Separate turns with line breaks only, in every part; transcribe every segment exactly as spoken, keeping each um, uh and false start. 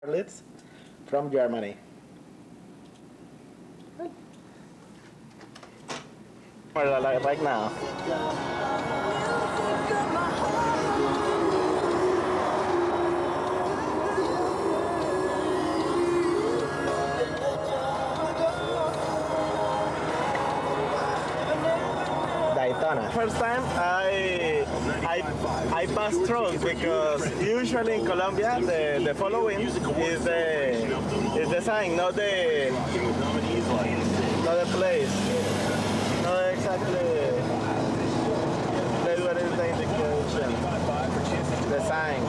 Goerlitz from Germany. Like right now. Daytona. First time I I I passed through because usually in Colombia the the following is the is the sign, not the not the place, not exactly place where is the indication, the sign.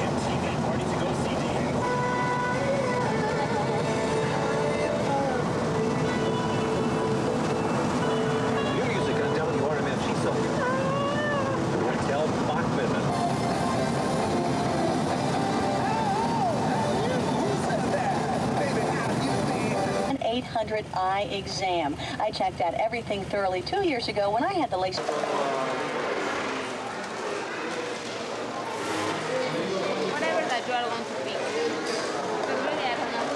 eight hundred eye exam. I checked out everything thoroughly two years ago when I had the laser.
Whatever that you are going to pick. Really, I don't know.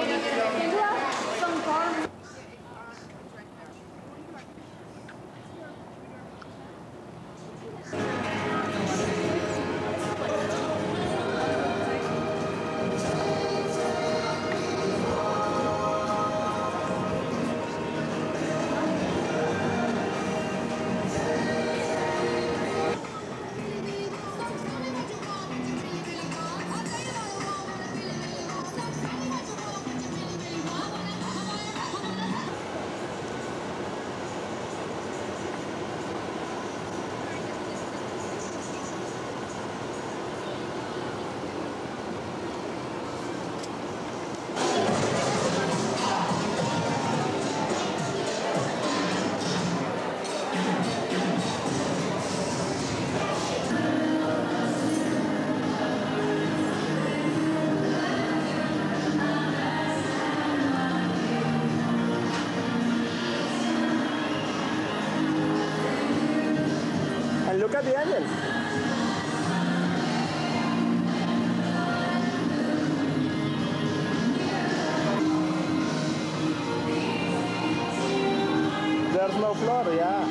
And look at the engine. There's no floor, yeah.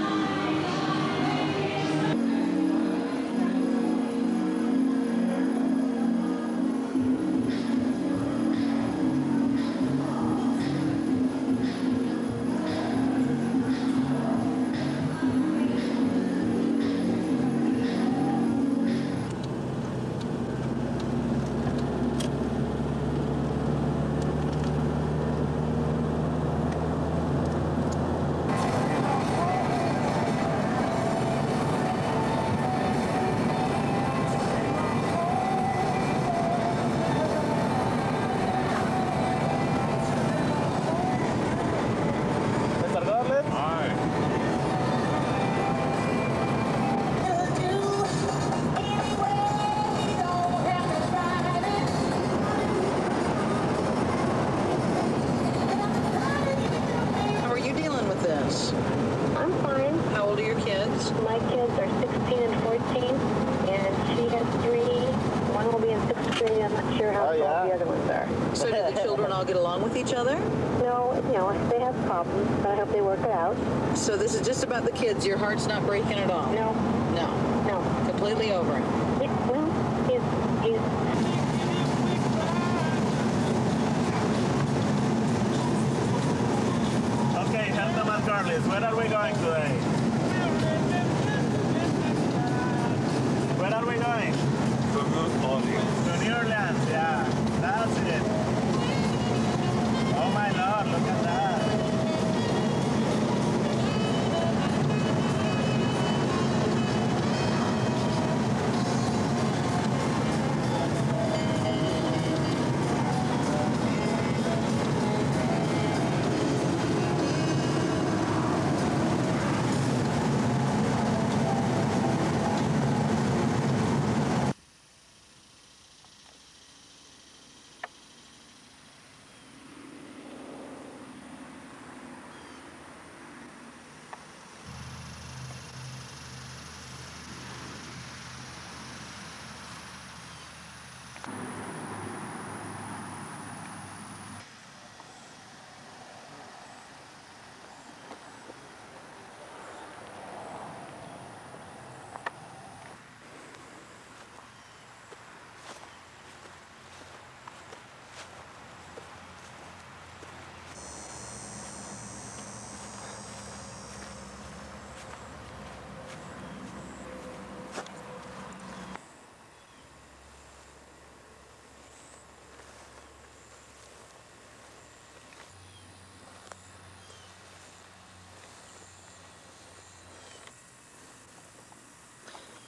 I'm fine.
How old are your kids?
My kids are sixteen and fourteen, and she has three. One will be in sixth grade. I'm not sure how
Oh,
old
yeah.
the other ones are.
So do the children all get along with each other?
No, you know, they have problems, but I hope they work it out.
So this is just about the kids. Your heart's not breaking at all?
No.
No.
No.
Completely over it.
It, well, he's, he's
Okay, help at Goerlitz. Where are we going today? Where are we going?
To New Orleans.
To New Orleans, yeah. That's it. Oh my Lord, look at that.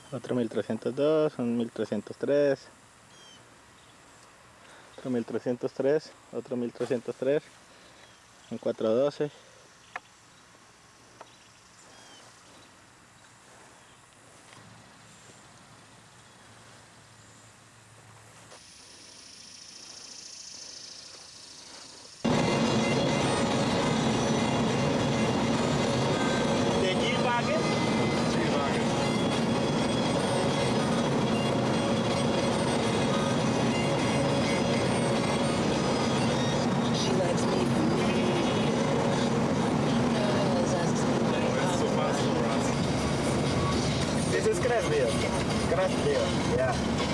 Otro mil trescientos dos, un mil trescientos tres, otro mil trescientos tres, otro mil trescientos tres, un cuatrocientos doce. This is crash deal. Crash deal, yeah.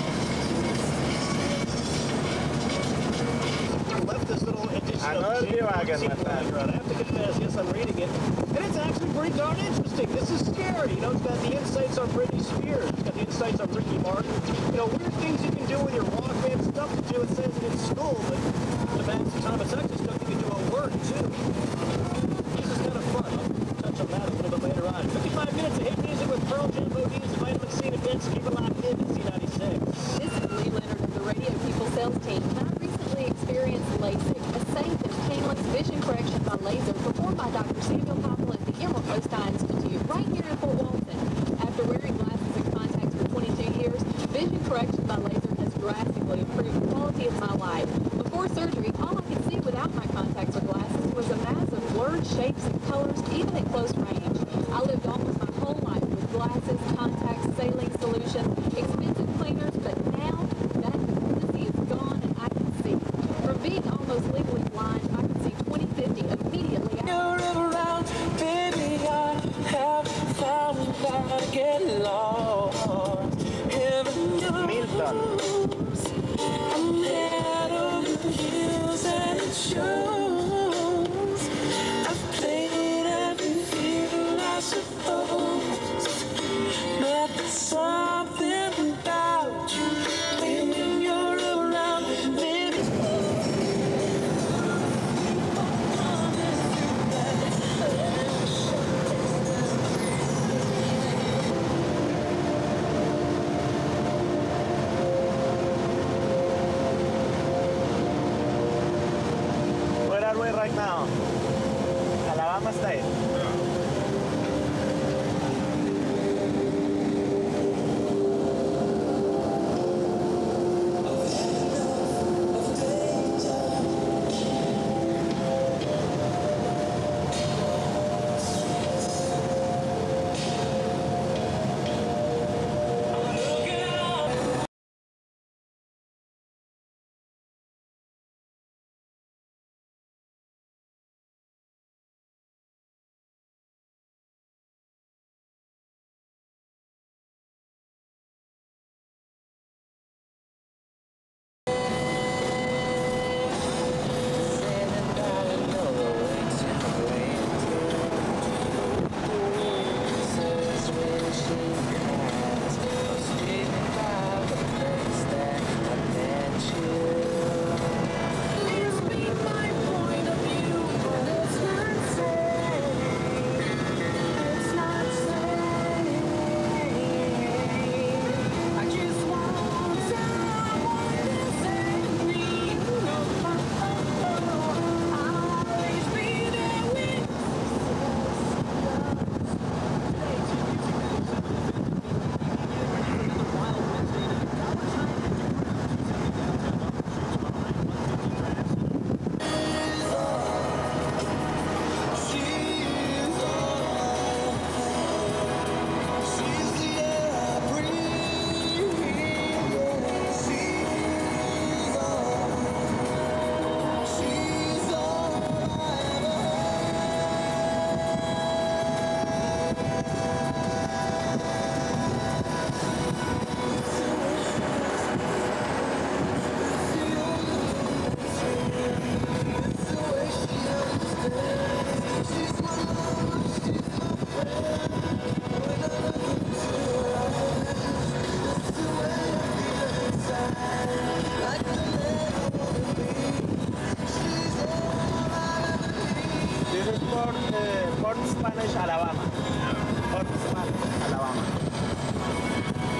Left this little edition
Another
of
V-Wagon,
James
my friend.
Bond. I have to confess, yes, I'm reading it, and it's actually pretty darn interesting. This is scary. You know, it's got the insights on Britney Spears. It's got the insights on Ricky Martin. You know, weird things you can do with your Walkman, stuff that you, it says it in school, but the Max Thomas actually stuff you can do at work, too. This is kind of fun. I'll touch on that a little bit later on. fifty-five minutes of hit music with Pearl Jam, Bodines, and Vitamin C and events. Keep it locked in at C ninety-six.
This is Lee Leonard of the Radio People Sales Team, and I recently experienced LASIK, a safe and painless vision correction by laser performed by Doctor Samuel Koppel at the Emerald Coast Eye Institute right here in Fort Walton. After wearing glasses and contacts for twenty-two years, vision correction by laser has drastically improved the quality of my life. Before surgery, all I could see without my contacts or glasses was a mass of blurred shapes and colors, even at close range. I lived almost my whole life with glasses, contacts, saline solutions, expensive cleaners, but now that dependency is gone and I can see. From being almost legally blind, I can see twenty fifty immediately.
You're around, baby, I have found that I get lost. Heaven knows I'm head over heels and it shows. I've played every field, I suppose, but there's something about you when you're around, baby.
Where are we right now? Alabama State. This is Port, uh, Port Spanish, Alabama. Port Spanish, Alabama.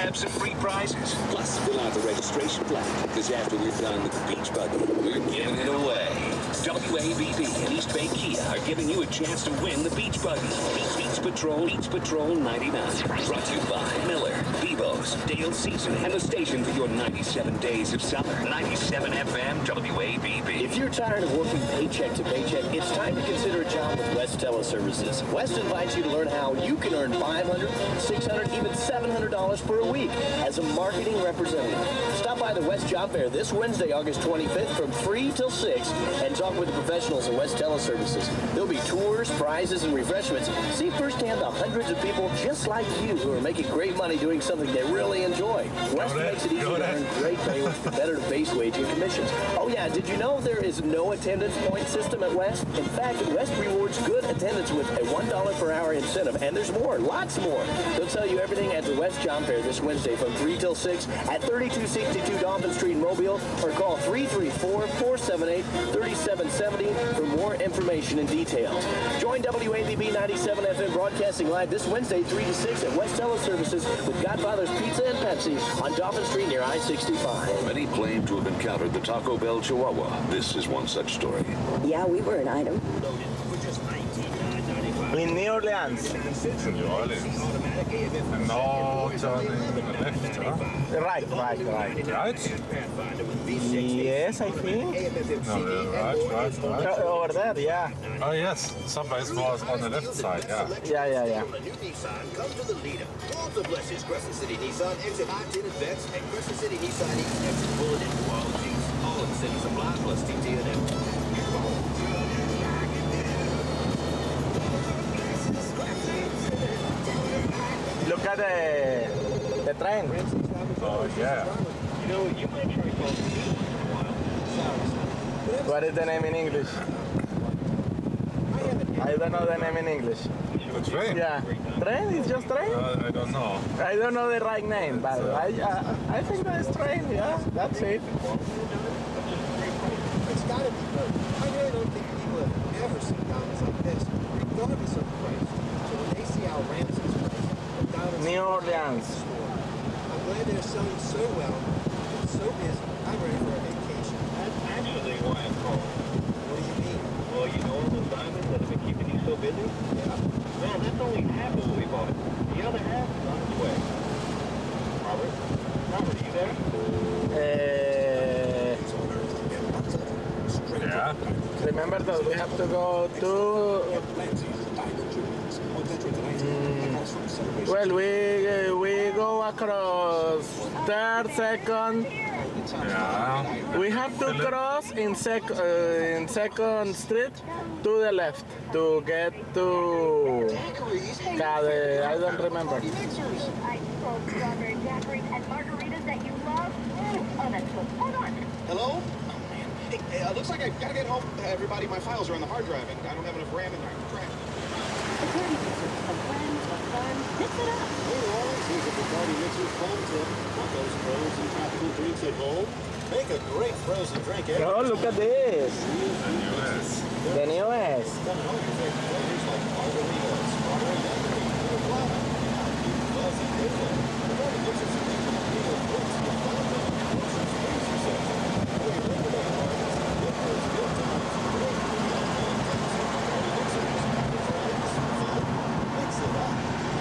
grab some free prizes. Plus, fill out the registration flag, because after we're done with the beach buggy, we're giving it away. W A B B and East Bay Kia are giving you a chance to win the beach buggy. Beach, Beach Patrol, Beach Patrol ninety-nine. Brought to you by Miller, Bebo's, Dale Season, and the station for your ninety-seven days of summer. ninety-seven F M W A B B.
If you're tired of working paycheck to paycheck, it's time to consider a job with West Teleservices. West invites you to learn how you can earn five hundred dollars, six hundred dollars, even seven hundred dollars per a week as a marketing representative. Stop by the West Job Fair this Wednesday, August twenty-fifth from three till six and talk with the professionals at West Teleservices. There'll be tours, prizes, and refreshments. See firsthand the hundreds of people just like you who are making great money doing something they really enjoy. West makes it easy to earn great pay with competitive base wage and commissions. Oh yeah, did you know there is no attendance point system at West? In fact, West rewards good attendance with a one dollar per hour incentive, and there's more, lots more. They'll tell you everything at the West Job Fair this Wednesday from three till six at thirty-two sixty-two Dolphin Street in Mobile, or call three three four, four seven eight, three seven seven zero for more information and details. Join W A B B ninety-seven F M broadcasting live this Wednesday, three to six at West Teleservices with Godfather's Pizza and Pepsi on Dolphin Street near I sixty-five.
Many claim to have encountered the Taco Bell Chihuahua. This is one such story.
Yeah, we were an item.
In New Orleans.
New Orleans. And now turning left, huh?
Right, right, right.
Right?
Yes, I think.
No, right, right, right.
Uh, Over there, yeah.
Oh, yes. Subway was on the left side, yeah.
Yeah, yeah, yeah.
New Nissan comes to the leader. All the blessings, Crescent City Nissan, exit I ten at Vets, and Crescent City Nissan East, exit Bullet in New Orleans. All of the city supply plus T T and M.
Look at the, the train.
Oh, yeah.
You know, you might try calling me for a while.
What is the name in English? I don't know the name in English.
The train?
Yeah. Train is just train?
Uh, I don't know.
I don't know the right name, but I uh, I think that's train, yeah. That's it.
It's got to be good. I really don't think people have ever seen diamonds like this, regardless of price. So when they see how Ramsey's price of diamonds...
New Orleans.
I'm glad they're selling so well. It's so busy. I'm ready for a vacation.
That's actually why I'm calling.
What do you mean?
Well, you know all those diamonds that have been keeping you so busy?
Yeah.
Man, that's only half of what we bought. The other half is on its way. Robert? Robert, are you there?
Uh,
Yeah.
remember that we have to go to... Mm, well, we uh, we go across third, second.
Yeah.
We have to cross in sec uh, in Second Street to the left to get to Cade. I don't remember.
Strawberry daiquiris and margaritas that you love. Oh, that's good. Hold on.
Hello? Hey, hey, uh, looks like I gotta get home. Everybody, my files are on the hard drive, and I don't have enough RAM in there. Crap.
The party mixers, a friend, a fun, mix it up.
We're always here with the party mixers fun tip. Want those frozen tropical drinks at home? Make a great frozen drink. Eh?
Oh, look at this. The newest.
Coming home with their flavors like margarita, strawberry daiquiri, or guava. Fuzzy Beetle. The party mixers are making a Beetle fruits with fun and frozen springs or something. For your regular parties, look for those good times. Great food, and party mixers. Friends, fun, mix it up.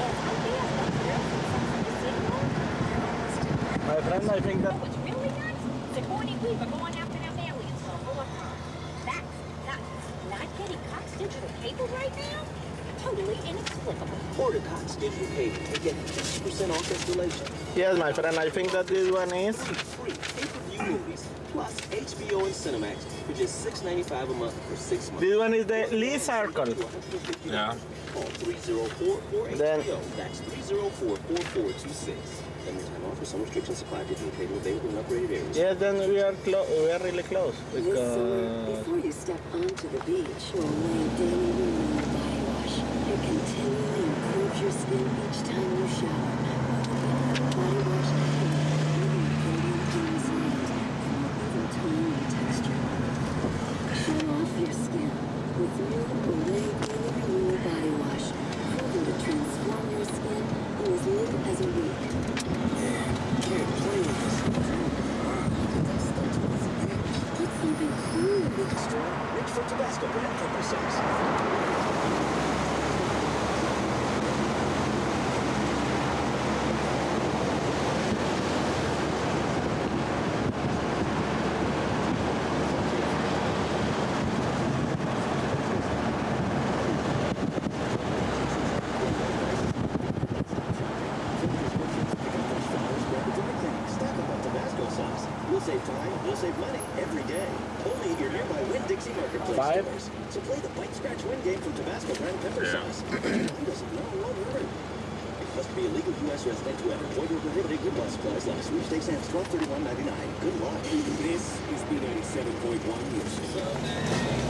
My friend, I think that...
What's really nuts? Sigourney Weaver going after them aliens for a full of fun. That's nuts. Not getting Cox digital cable right now? Totally inexplicable.
Order Cox digital cable and get fifty percent off installation.
Yes, my friend, I think that this one is...
Free pay-per-view movies, plus H B O and Cinemax for just six ninety-five a month for six months.
This one is the Lee Circle.
Yeah.
Call three oh four, four H B O.
Then-
That's three oh four, four four two six. Limited time offer. Some restrictions apply. Digital cable available in upgraded areas.
Yes, then we are close. We are really close because...
Before you step onto the beach or lay daily remove body wash, you continually improve your skin each time you shower. Body wash radiant clean sand and even tone and texture. Show off your skin with new Olay Daily Renewal Body Wash, proven to transform your skin in as little as a week.
Tabasco brand pepper sauce. Save time, you'll save money every day. Only at your nearby Winn-Dixie Marketplace
Five.
stores. So play the Bite Scratch Win game from Tabasco brand pepper sauce. Who doesn't know? What word? It must be a legal U S resident to enter. Void or prohibited. Good law supplies. Last sweepstakes ends twelve thirty-one ninety-nine. Good luck.
This is B ninety-seven point one News.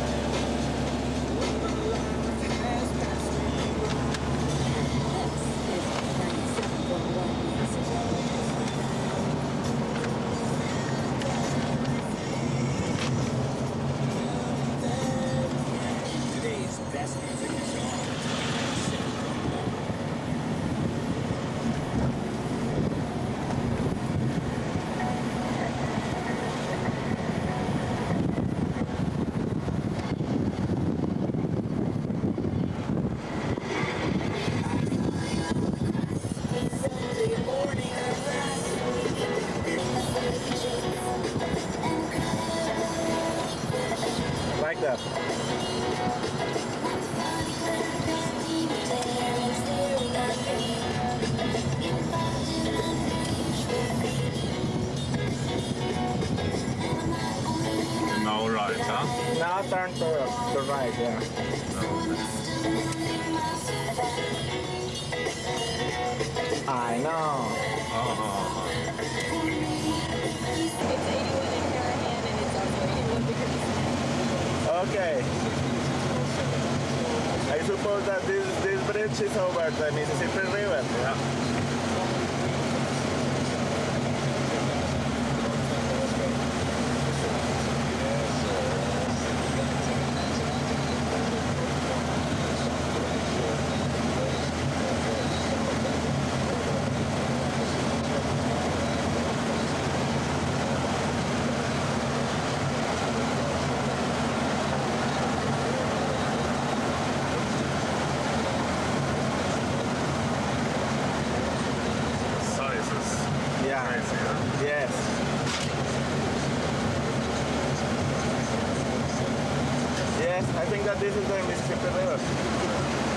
Today's best music is on.
Like that.
Now right, huh?
Now turn to the right, yeah. I know.
Oh.
It's eighty-one in Harahan and it's also eighty-one degrees.
Okay. I suppose that this, this bridge is over the Mississippi River.
Yeah.
Yeah.
Crazy, huh?
Yes. Yes, I think that this is the Mississippi River.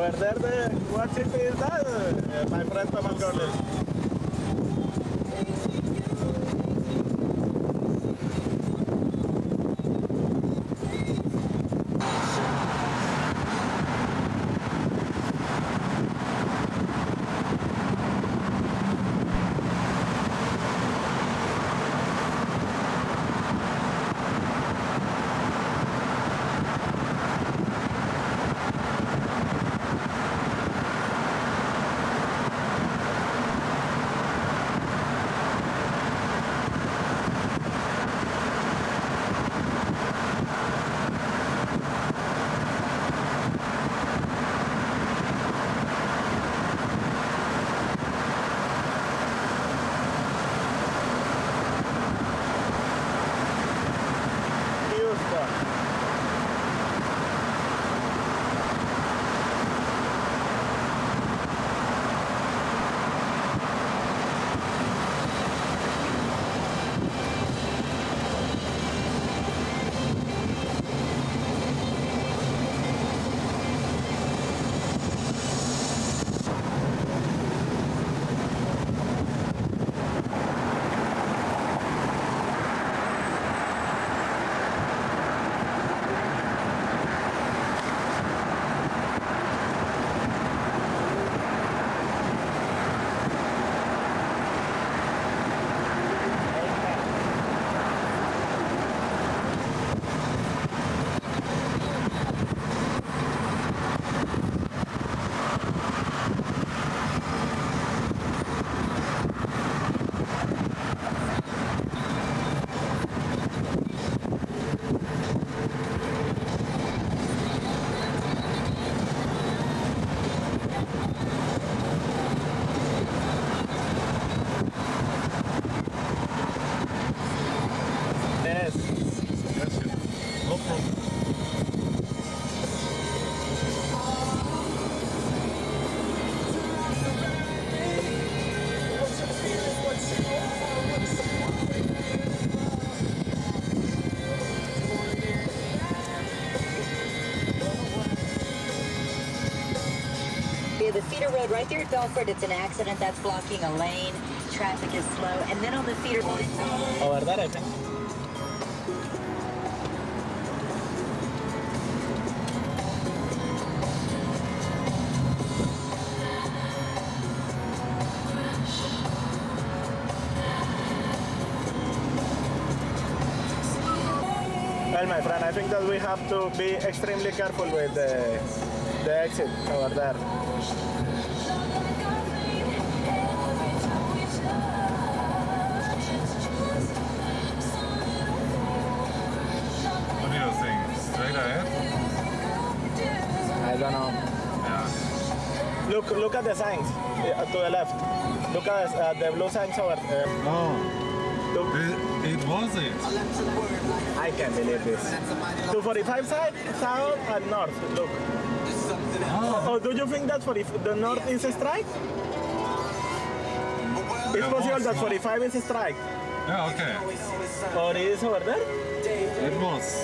Over there, the, what city is that? Uh, my friend Thomas Goerlitz.
The feeder road right there at Belford, it's an accident that's blocking a lane. Traffic is slow. And then on the feeder line.
Over there, I think. Well, my friend, I think that we have to be extremely careful with the, the exit over there.
What do you think? Straight ahead?
I don't know.
Yeah.
Look, look at the signs uh, to the left. Look at uh, the blue signs over there.
Oh.
Look.
It, it was it.
I can't believe this. two forty-five side, south, and north. Look.
Oh.
Oh, do you think that for the north is a strike? It's possible that forty-five is a strike.
Yeah, okay.
Or is over there?
It was.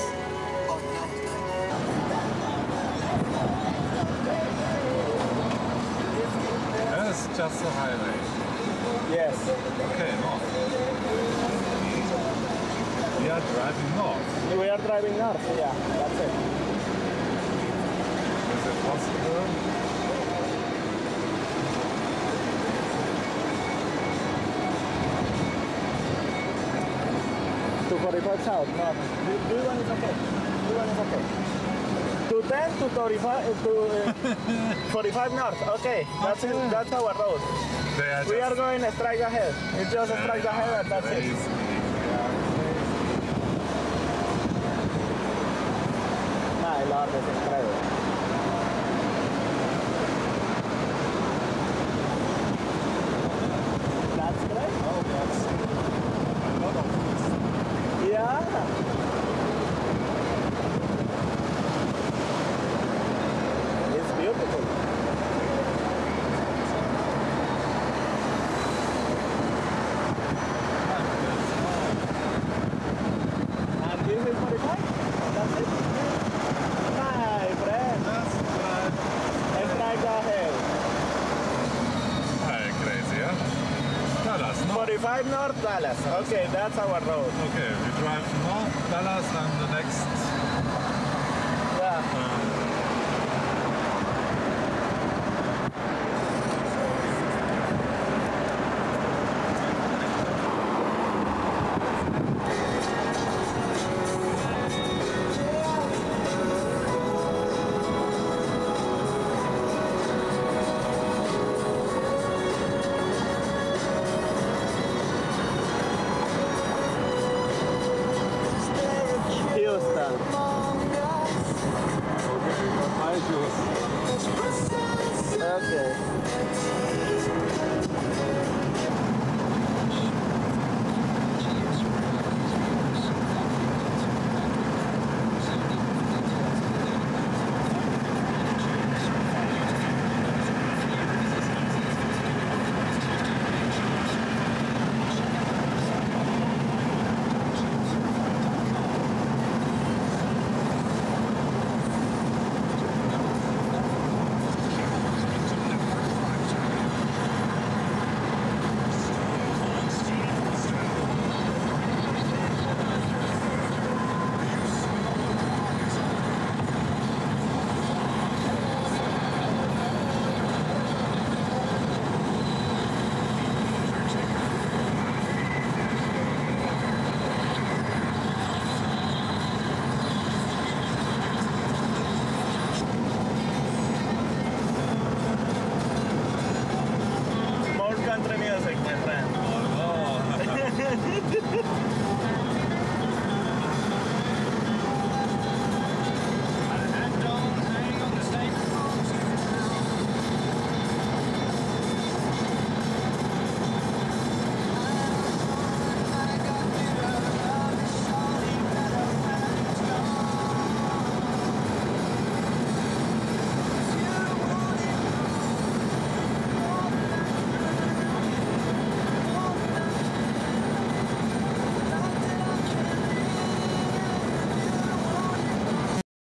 That's just a highway.
Yes.
Okay, north. We are driving north.
We are driving north, yeah, that's it.
Is it possible?
two forty-five south, north. This one is okay. This one is okay. two ten to thirty-five, to uh, forty-five north, okay. That's it, that's our road.
Are
We are going straight ahead. It's just a straight ahead and that's it. My Lord, this is incredible. That's great.
Oh, that's a lot of this.
Yeah. It's beautiful. And this is forty-five? That's it? My five North Dallas. Okay, that's our road.
Okay, we drive north Dallas and the next